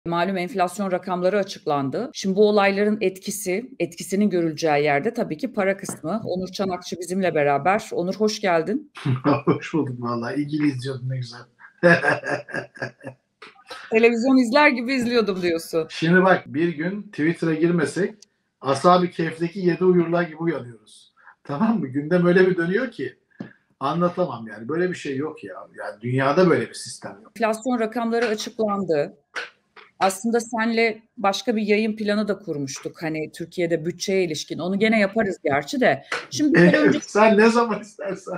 Malum enflasyon rakamları açıklandı. Şimdi bu olayların etkisinin görüleceği yerde tabii ki para kısmı. Onur Çanakçı bizimle beraber. Onur hoş geldin. Hoş bulduk vallahi. İlgili izliyordum ne güzel. Televizyon izler gibi izliyordum diyorsun. Şimdi bak bir gün Twitter'a girmesek Ashab-ı Kehf'teki 7 uyurlar gibi uyanıyoruz. Tamam mı? Gündem öyle bir dönüyor ki anlatamam yani. Böyle bir şey yok ya. Yani dünyada böyle bir sistem yok. Enflasyon rakamları açıklandı. Aslında senle başka bir yayın planı da kurmuştuk. Hani Türkiye'de bütçeye ilişkin. Onu gene yaparız gerçi de. Şimdi bir kere önce Sen ne zaman istersen.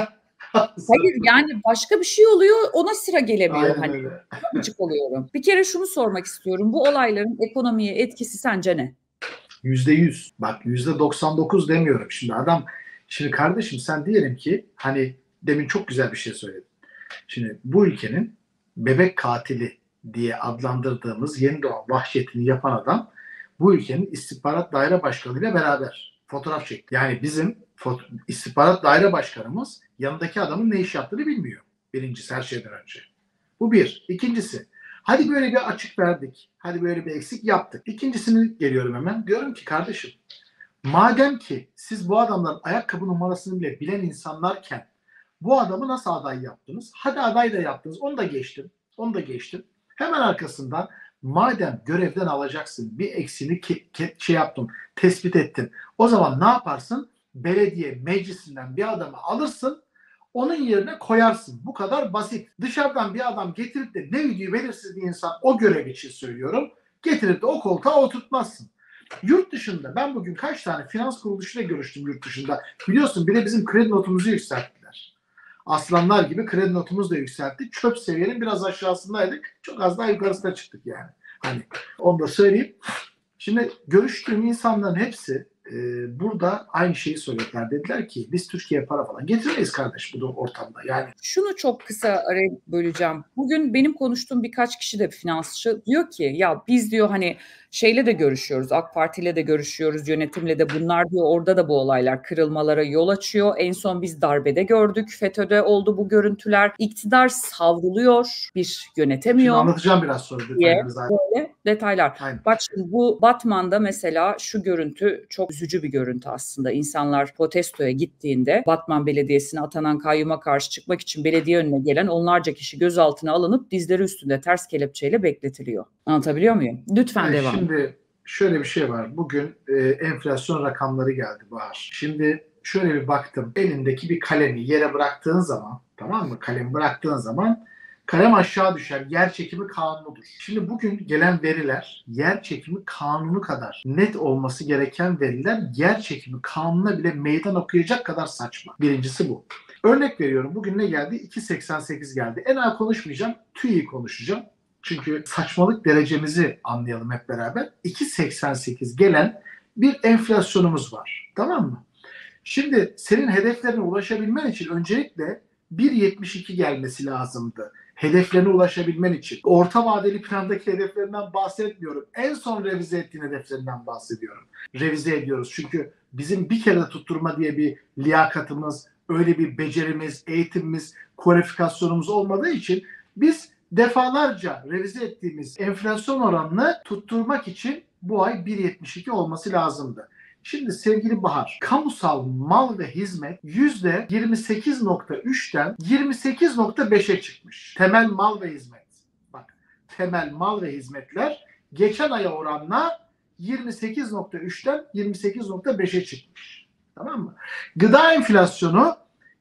hayır yani başka bir şey oluyor ona sıra gelemiyor. Aynen Hani öyle. gıcık oluyorum. Bir kere şunu sormak istiyorum. Bu olayların ekonomiye etkisi sence ne? %100. Bak %99 demiyorum. Şimdi kardeşim sen diyelim ki hani demin çok güzel bir şey söyledin. Şimdi bu ülkenin bebek katili diye adlandırdığımız yeni doğan vahşetini yapan adam bu ülkenin istihbarat daire başkanı ile beraber fotoğraf çekti. Yani bizim istihbarat daire başkanımız yanındaki adamın ne iş yaptığını bilmiyor. Birincisi her şeyden önce. Bu bir. İkincisi hadi böyle bir açık verdik. Hadi böyle bir eksik yaptık. İkincisini geliyorum hemen. Diyorum ki kardeşim madem ki siz bu adamların ayakkabı numarasını bile bilen insanlarken bu adamı nasıl aday yaptınız? Hadi aday da yaptınız. Onu da geçtim. Hemen arkasından madem görevden alacaksın bir eksiğini tespit ettin. O zaman ne yaparsın? Belediye meclisinden bir adamı alırsın, onun yerine koyarsın. Bu kadar basit. Dışarıdan bir adam getirip de ne bildiği belirsiz bir insan o görev için söylüyorum. Getirip de o koltuğa oturtmazsın. Yurt dışında ben bugün kaç tane finans kuruluşuyla görüştüm yurt dışında. Biliyorsun bir de bizim kredi notumuzu yükselttiler. Aslanlar gibi kredi notumuz da yükseltti. Çöp seviyenin biraz aşağısındaydık. Çok az daha yukarısına çıktık yani. Hani onu da söyleyeyim. Şimdi görüştüğüm insanların hepsi burada aynı şeyi söylediler. Dediler ki biz Türkiye'ye para falan getiremeyiz kardeş bu ortamda. Yani Şunu çok kısa araya böleceğim. Bugün benim konuştuğum birkaç kişi de finansçı diyor ki ya biz diyor hani şeyle de görüşüyoruz, AK Parti ile de görüşüyoruz, yönetimle de bunlar diyor orada da bu olaylar kırılmalara yol açıyor. En son biz darbede gördük, FETÖ'de oldu bu görüntüler. İktidar savruluyor, bir yönetemiyor. Şimdi anlatacağım biraz sonra detayları zaten. Böyle detaylar. Aynen. Bak şimdi bu Batman'da mesela şu görüntü çok üzücü bir görüntü aslında. İnsanlar protestoya gittiğinde Batman Belediyesi'ne atanan kayyuma karşı çıkmak için belediye önüne gelen onlarca kişi gözaltına alınıp dizleri üstünde ters kelepçeyle bekletiliyor. Anlatabiliyor muyum? Lütfen devam. Şimdi şöyle bir şey var. Bugün enflasyon rakamları geldi Bahar. Şimdi şöyle bir baktım. Elindeki bir kalemi yere bıraktığın zaman, tamam mı? Kalemi bıraktığın zaman kalem aşağı düşer. Yer çekimi kanunudur. Şimdi bugün gelen veriler yer çekimi kanunu kadar net olması gereken veriler yer çekimi kanununa bile meydan okuyacak kadar saçma. Birincisi bu. Örnek veriyorum. Bugün ne geldi? 2.88 geldi. En az konuşmayacağım. TÜİ'yi konuşacağım. Çünkü saçmalık derecemizi anlayalım hep beraber. 2.88 gelen bir enflasyonumuz var. Tamam mı? Şimdi senin hedeflerine ulaşabilmen için öncelikle 1.72 gelmesi lazımdı. Hedeflerine ulaşabilmen için. Orta vadeli plandaki hedeflerinden bahsetmiyorum. En son revize ettiğin hedeflerinden bahsediyorum. Revize ediyoruz. Çünkü bizim bir kere tutturma diye bir liyakatımız, öyle bir becerimiz, eğitimimiz, kualifikasyonumuz olmadığı için biz defalarca revize ettiğimiz enflasyon oranını tutturmak için bu ay 1.72 olması lazımdı. Şimdi sevgili Bahar, kamusal mal ve hizmet %28.3'ten 28.5'e çıkmış. Temel mal ve hizmet. Bak, temel mal ve hizmetler geçen aya oranla 28.3'ten 28.5'e çıkmış. Tamam mı? Gıda enflasyonu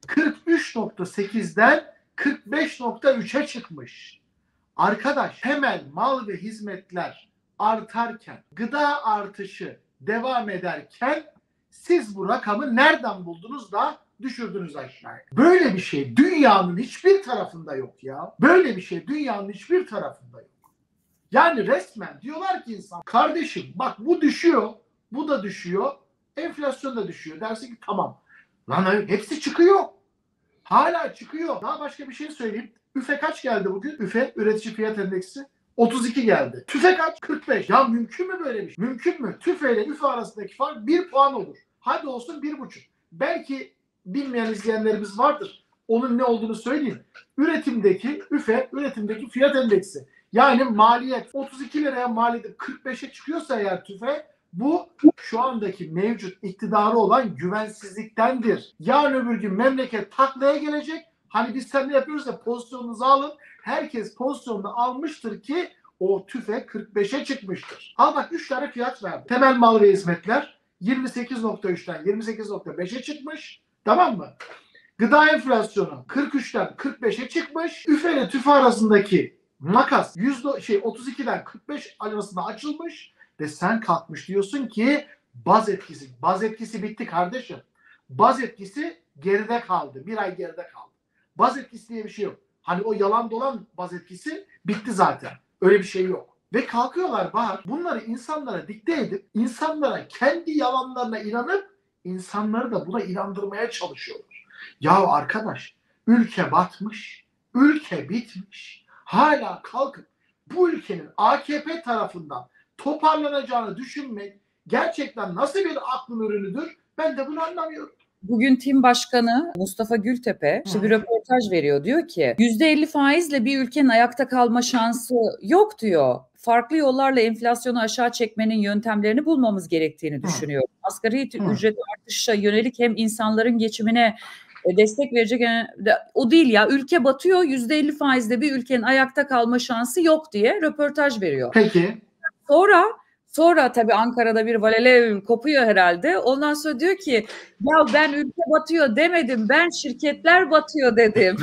43.8'den 45.3'e çıkmış. Arkadaş, temel mal ve hizmetler artarken, gıda artışı devam ederken siz bu rakamı nereden buldunuz da düşürdünüz aşağıya? Böyle bir şey dünyanın hiçbir tarafında yok ya. Böyle bir şey dünyanın hiçbir tarafında yok. Yani resmen diyorlar ki insan, kardeşim bak bu düşüyor, bu da düşüyor, enflasyon da düşüyor. Dersin ki tamam. Lan hepsi çıkıyor. Hala çıkıyor. Daha başka bir şey söyleyeyim. üfe kaç geldi bugün? üfe üretici fiyat endeksi 32 geldi. TÜFE kaç? 45. Ya mümkün mü böyle bir şey? Mümkün mü? TÜFE ile üfe arasındaki fark 1 puan olur. Hadi olsun 1,5. Belki bilmeyen izleyenlerimiz vardır. Onun ne olduğunu söyleyeyim. Üretimdeki üfe, üretimdeki fiyat endeksi Yani maliyet 32 liraya mal edip 45'e çıkıyorsa eğer tüfe, bu şu andaki mevcut iktidarı olan güvensizliktendir. Yarın öbür gün memleket taklaya gelecek. Hani biz seninle yapıyoruz ya, pozisyonunuzu alın. Herkes pozisyonunu almıştır ki o tüfe 45'e çıkmıştır. Al bak 3 tane fiyat verdi. Temel mal ve hizmetler 28.3'ten 28.5'e çıkmış. Tamam mı? Gıda enflasyonu 43'ten 45'e çıkmış. Üfe ile tüfe arasındaki makas 32'den 45 arasında açılmış ve sen kalkmış diyorsun ki baz etkisi. Baz etkisi bitti kardeşim. Baz etkisi geride kaldı. Bir ay geride kaldı. Baz etkisi diye bir şey yok. Hani o yalan dolan baz etkisi bitti zaten. Öyle bir şey yok. Ve kalkıyorlar Bahar, bunları insanlara dikte edip, insanlara kendi yalanlarına inanıp, insanları da buna inandırmaya çalışıyorlar. Ya arkadaş, ülke batmış, ülke bitmiş. Hala kalkıp bu ülkenin AKP tarafından toparlanacağını düşünmek gerçekten nasıl bir aklın ürünüdür? Ben de bunu anlamıyorum. Bugün Tim Başkanı Mustafa Gültepe bir röportaj veriyor. Diyor ki %50 faizle bir ülkenin ayakta kalma şansı yok diyor. Farklı yollarla enflasyonu aşağı çekmenin yöntemlerini bulmamız gerektiğini düşünüyor. Asgari ücret artışa yönelik hem insanların geçimine destek verecek, o değil ya, ülke batıyor, %50 faizle bir ülkenin ayakta kalma şansı yok diye röportaj veriyor. Peki. Sonra tabii Ankara'da bir valelev kopuyor herhalde. Ondan sonra diyor ki ya ben ülke batıyor demedim, ben şirketler batıyor dedim.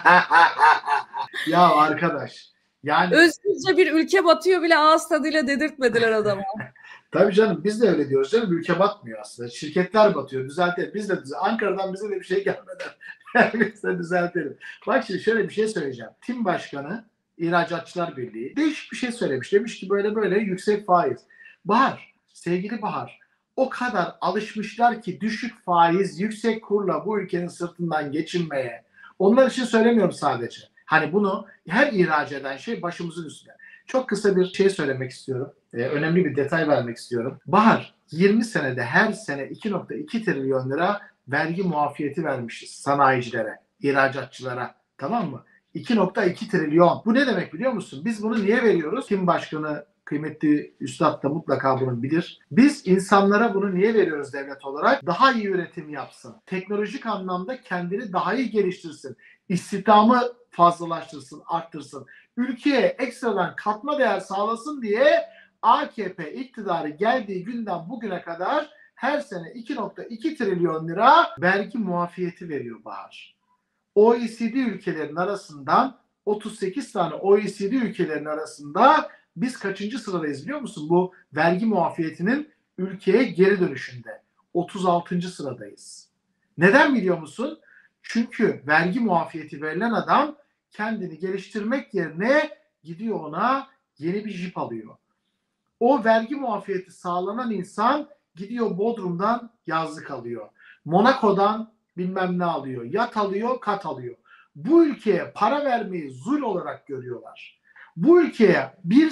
Ya arkadaş, yani özgürce bir ülke batıyor bile ağız tadıyla dedirtmediler adama. Tabii canım, biz de öyle diyoruz canım. Ülke batmıyor aslında. Şirketler batıyor. Düzeltelim. Biz de Ankara'dan bize de bir şey gelmeden biz de düzeltelim. Bak şimdi şöyle bir şey söyleyeceğim. Tim Başkanı İhracatçılar Birliği değişik bir şey söylemiş. Demiş ki böyle böyle yüksek faiz. Bahar, sevgili Bahar, o kadar alışmışlar ki düşük faiz, yüksek kurla bu ülkenin sırtından geçinmeye. Onlar için söylemiyorum sadece. Hani bunu her ihraç eden şey başımızın üstünde. Çok kısa bir şey söylemek istiyorum. Önemli bir detay vermek istiyorum. Bahar, 20 senede her sene 2.2 trilyon lira vergi muafiyeti vermişiz sanayicilere, ihracatçılara. Tamam mı? 2.2 trilyon. Bu ne demek biliyor musun? Biz bunu niye veriyoruz? Tim Başkanı, kıymetli üstad da mutlaka bunu bilir. Biz insanlara bunu niye veriyoruz devlet olarak? Daha iyi üretim yapsın. Teknolojik anlamda kendini daha iyi geliştirsin. İstihdamı fazlalaştırsın, arttırsın. Ülkeye ekstradan katma değer sağlasın diye AKP iktidarı geldiği günden bugüne kadar her sene 2.2 trilyon lira vergi muafiyeti veriyor Bahar. OECD ülkelerin arasından 38 tane OECD ülkelerin arasında biz kaçıncı sıradayız biliyor musun? Bu vergi muafiyetinin ülkeye geri dönüşünde 36. sıradayız. Neden biliyor musun? Çünkü vergi muafiyeti verilen adam kendini geliştirmek yerine gidiyor ona yeni bir jip alıyor. O vergi muafiyeti sağlanan insan gidiyor Bodrum'dan yazlık alıyor. Monaco'dan bilmem ne alıyor. Yat alıyor, kat alıyor. Bu ülkeye para vermeyi zul olarak görüyorlar. Bu ülkeye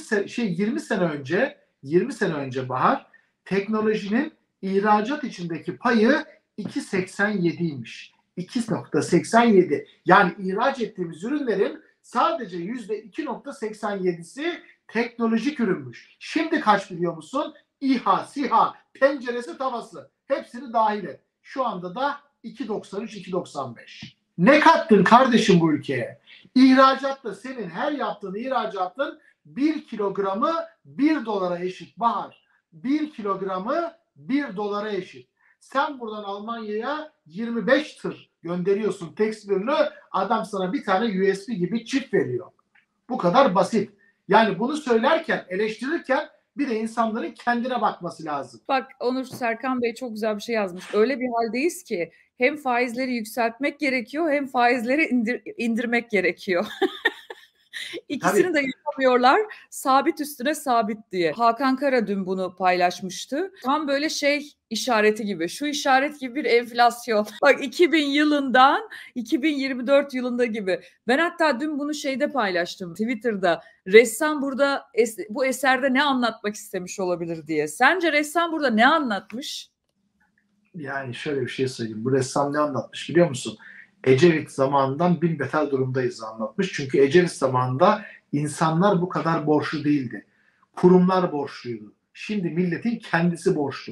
20 sene önce Bahar, teknolojinin ihracat içindeki payı 2.87'ymiş. 2.87. Yani ihraç ettiğimiz ürünlerin sadece %2.87'si teknolojik ürünmüş. Şimdi kaç biliyor musun? İHA, SİHA, tenceresi, tavası. Hepsini dahil et. Şu anda da 2.93-2.95. Ne kattın kardeşim bu ülkeye? İhracatta senin her yaptığın ihracatın 1 kilogramı 1 dolara eşit Bahar. 1 kilogramı 1 dolara eşit. Sen buradan Almanya'ya 25 tır gönderiyorsun tekstil ürünü, adam sana bir tane USB gibi çip veriyor. Bu kadar basit. Yani bunu söylerken, eleştirirken bir de insanların kendine bakması lazım. Bak Onur, Serkan Bey çok güzel bir şey yazmış. Öyle bir haldeyiz ki hem faizleri yükseltmek gerekiyor hem faizleri indirmek gerekiyor. İkisini de yapamıyorlar. Sabit üstüne sabit diye. Hakan Kara dün bunu paylaşmıştı. Tam böyle işareti gibi. Şu işaret gibi bir enflasyon. Bak 2000 yılından 2024 yılında gibi. Ben hatta dün bunu paylaştım Twitter'da. Ressam burada bu eserde ne anlatmak istemiş olabilir diye. Sence ressam burada ne anlatmış? Yani şöyle bir şey söyleyeyim. Bu ressam ne anlatmış biliyor musun? Ecevit zamanından bin beter durumdayız anlatmış. Çünkü Ecevit zamanında İnsanlar bu kadar borçlu değildi. Kurumlar borçluydu. Şimdi milletin kendisi borçlu.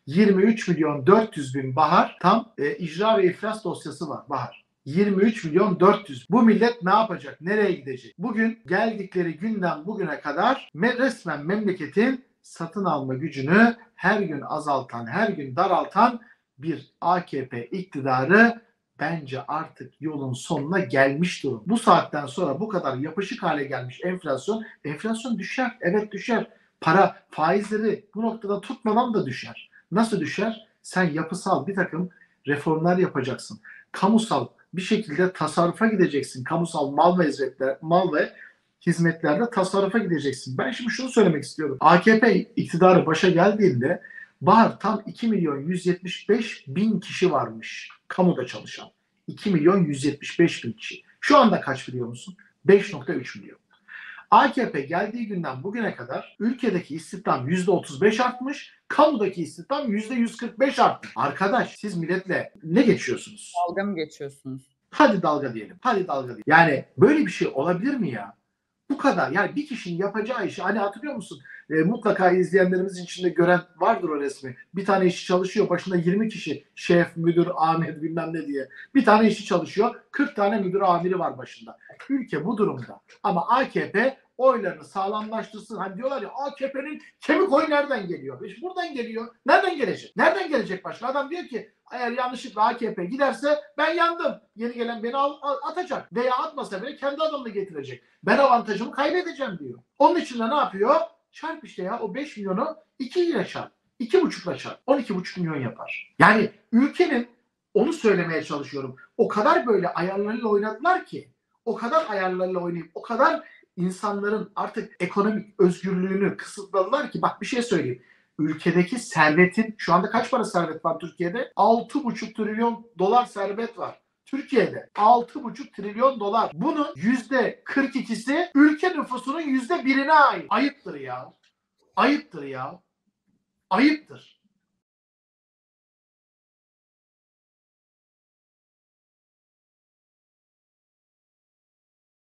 23 milyon 400 bin Bahar tam icra ve iflas dosyası var Bahar. 23 milyon 400. Bu millet ne yapacak? Nereye gidecek? Bugün geldikleri günden bugüne kadar resmen memleketin satın alma gücünü her gün azaltan, her gün daraltan bir AKP iktidarı bence artık yolun sonuna gelmiş durum. Bu saatten sonra bu kadar yapışık hale gelmiş enflasyon düşer. Evet düşer. Para faizleri bu noktada tutmadan da düşer. Nasıl düşer? Sen yapısal bir takım reformlar yapacaksın. Kamusal bir şekilde tasarrufa gideceksin. Kamusal mal ve hizmetlerde tasarrufa gideceksin. Ben şimdi şunu söylemek istiyorum. AKP iktidarı başa geldiğinde Bahar tam 2 milyon 175 bin kişi varmış kamuda çalışan. 2 milyon 175 bin kişi. Şu anda kaç biliyor musun? 5,3 milyon. AKP geldiği günden bugüne kadar ülkedeki istihdam %35 artmış, kamudaki istihdam %145 artmış. Arkadaş siz milletle ne geçiyorsunuz? Dalga mı geçiyorsunuz? Hadi dalga diyelim. Hadi dalga diyelim. Yani böyle bir şey olabilir mi ya? Bu kadar. Yani bir kişinin yapacağı işi hani hatırlıyor musun? Mutlaka izleyenlerimizin içinde gören vardır o resmi. Bir tane işçi çalışıyor. Başında 20 kişi şef, müdür, amir bilmem ne diye. Bir tane işçi çalışıyor. 40 tane müdür amiri var başında. Ülke bu durumda. Ama AKP oylarını sağlamlaştırsın. Hani diyorlar ya AKP'nin kemik oyu nereden geliyor? İşte buradan geliyor. Nereden gelecek? Nereden gelecek başka? Adam diyor ki eğer yanlışlıkla AKP giderse ben yandım. Yeni gelen beni atacak. Veya atmasa bile kendi adamını getirecek. Ben avantajımı kaybedeceğim diyor. Onun için de ne yapıyor? Çarp işte ya o 5 milyonu 2 ile çarp. 2,5'la çarp. 12,5 milyon yapar. Yani ülkenin onu söylemeye çalışıyorum. O kadar böyle ayarlarıyla oynadılar ki. O kadar ayarlarıyla oynayıp o kadar insanların artık ekonomik özgürlüğünü kısıtladılar ki bak bir şey söyleyeyim. Ülkedeki servetin şu anda kaç para servet var Türkiye'de? 6,5 trilyon dolar servet var. Türkiye'de 6,5 trilyon dolar. Bunun %42'si ülke nüfusunun %1'ine ait. Ayıptır ya. Ayıptır ya. Ayıptır.